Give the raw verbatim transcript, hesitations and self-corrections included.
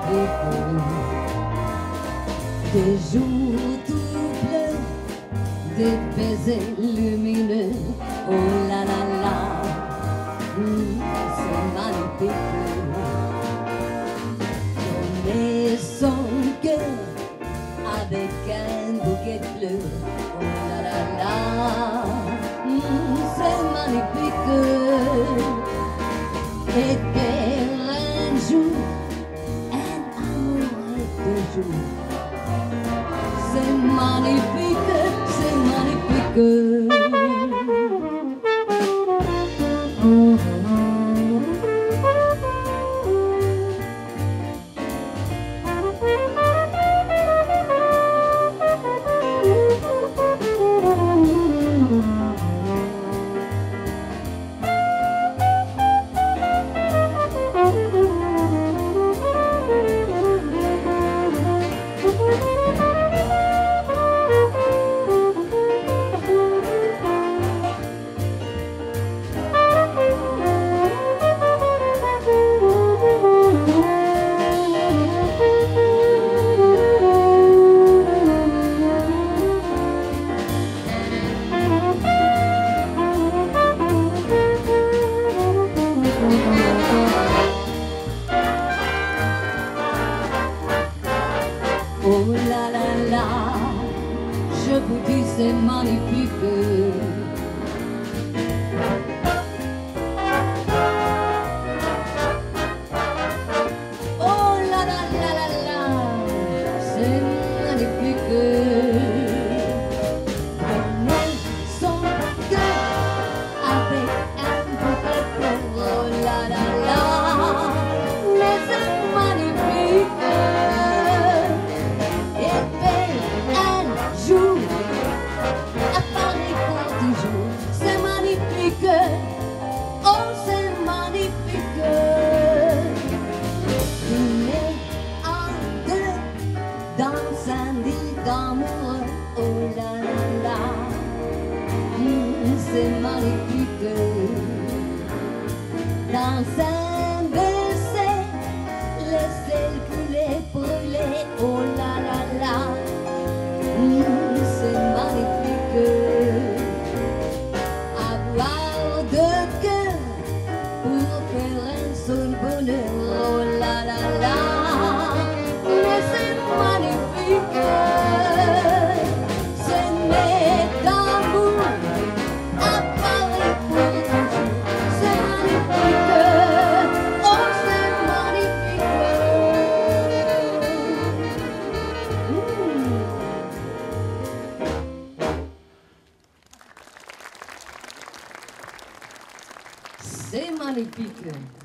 magnifique. Des jours tout bleus, des baisers lumineux, oh là là là, mmh, c'est magnifique. Donner son cœur avec un bouquet de fleurs, oh là là là, mmh, c'est magnifique. Et faire un jour, un amour de jour, c'est magnifique, c'est magnifique. Oh là là là, je vous dis c'est magnifique. Oh là là là là là, c'est magnifique. Donner son cœur avec un bouquet de fleurs. Oh là là là, mais c'est magnifique. Oh, c'est magnifique. Dîner en deux dans un lit d'amour. Oh là là là, mmh, c'est magnifique. Dans un baiser, laisser couler, brûler. Oh là là là, mmh, c'est magnifique. Avoir de cœur pour faire un seul bonheur, oh là là là, mais c'est magnifique. S'aimer d'amour à Paris pour toujours, c'est magnifique. Oh, c'est magnifique. Mmh. C'est magnifique.